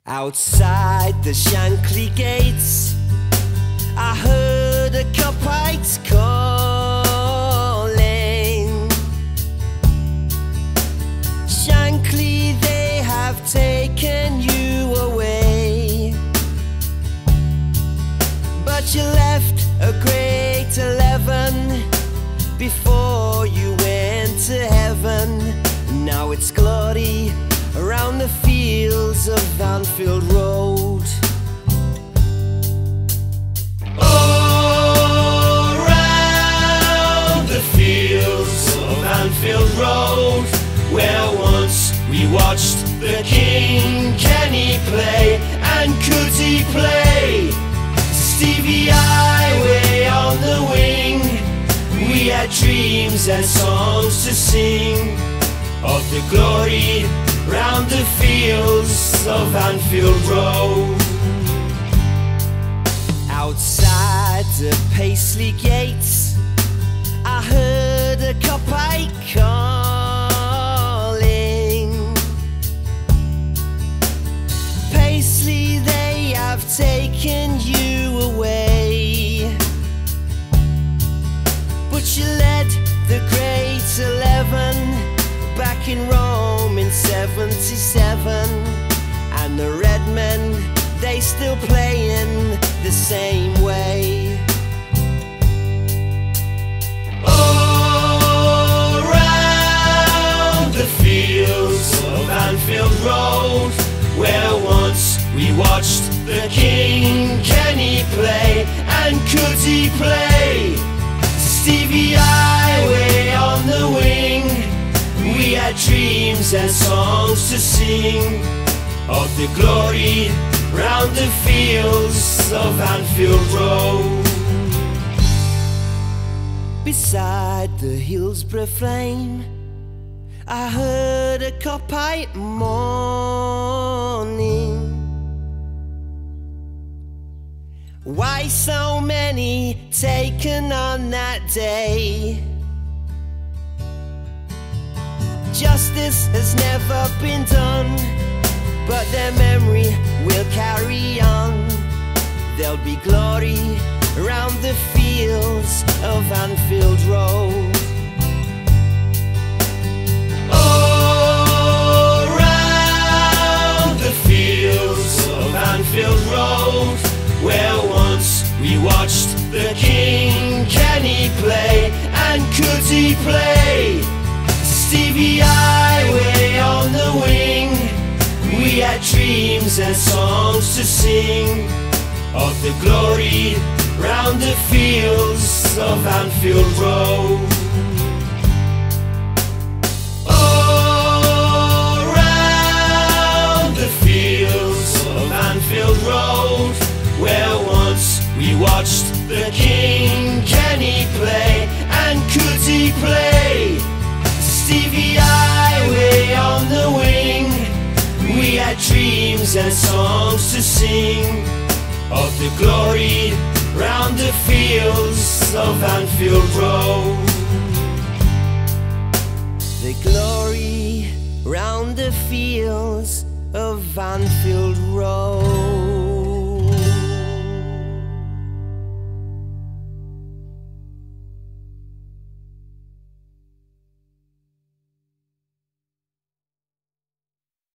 Outside the Shankly gates, I heard a Kopites calling. Shankly, they have taken you away, but you left a great 11 before you went to heaven. Now it's glory around the fields of Anfield Road. Oh, round the fields of Anfield Road, where once we watched the King Kenny play. And could he play? Stevie Highway on the wing. We had dreams and songs to sing of the glory round the fields of Anfield Road. Outside the Paisley gates, I heard a Kopite calling. Paisley, they have taken you away, but you led the great 11 back in Rome in '77, and the Red Men, they still playing the same way. Oh, round the fields of Anfield Road, where once we watched the King Kenny play. And could he play? Stevie Highway on the wing. We had dreams and songs to sing of the glory round the fields of Anfield Road. Beside the Hillsborough flame, I heard a Kopite mourning. Why so many taken on that day? Justice has never been done, but their memory will carry on. There'll be glory around the fields of Anfield Road. Oh, round the fields of Anfield Road, where once we watched the King Kenny play. And could he play? Stevie Highway on the wing. We had dreams and songs to sing of the glory round the fields of Anfield Road. Oh, round the fields of Anfield Road, where once we watched the King Kenny play. And could he play? Stevie Highway on the wing. We had dreams and songs to sing of the glory round the fields of Anfield Road. The glory round the fields of Anfield Road.